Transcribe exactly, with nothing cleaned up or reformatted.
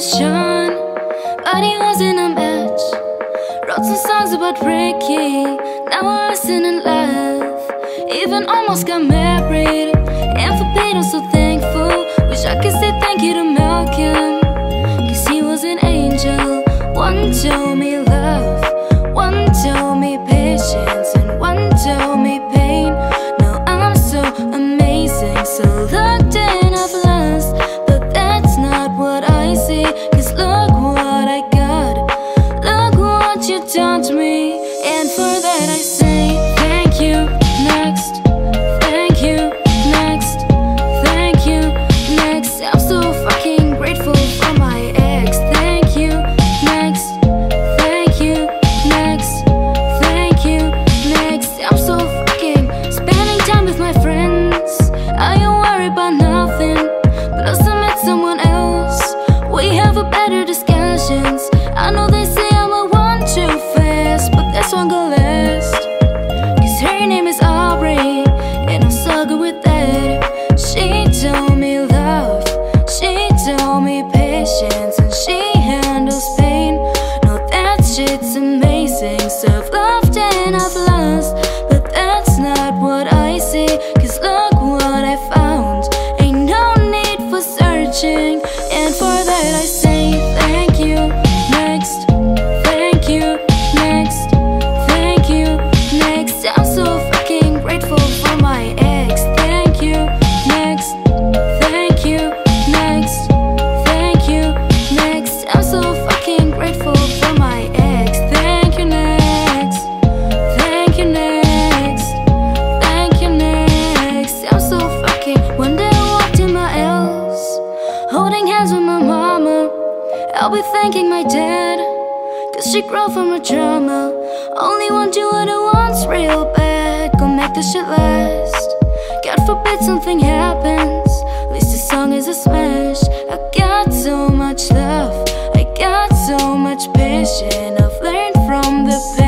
Sean, but he wasn't a match. Wrote some songs about Ricky, now I listen and laugh. Even almost got married, and for Pete I'm so thankful. Wish I could say thank you to Malcolm, cause he was an angel. One told me love, one told me patience, and one told me pain. Now I'm so amazing, so locked in, I've lost, but that's not what I see. Cause look what I got, look what you done to me. And for that I say thank you, next. Thank you, next. Thank you, next. I'm so fucking grateful for my ex. Thank you, next. Thank you, next. Thank you, next. I'm so fucking spending time with my friends. I ain't worried about nothing, plus I met someone else. We have a better discussions. I know they say I'm a one too fast, but this one go last. Cause her name is Aubrey, and I'm so good with that. She told me love, she told me patience, and she handles pain. No, that shit's amazing. Self-loved and I've lost, but that's not what I see. Cause look what I found, ain't no need for searching. And for that I say thank you, next. Thank you, next. Thank you, next. I'm so fucking grateful for my ex. Thank you, next. Thank you, next. Thank you, next. I'm so fucking grateful for my ex. Thank you, next. Thank you, next. Thank you, next. I'm so fucking. One day I walked in my L's, holding hands with my mama. I'll be thanking my dad, cause she grew from her trauma. Only want you what it wants real bad, go make this shit last. God forbid something happens, at least this song is a smash. I got so much love, I got so much passion. I've learned from the past.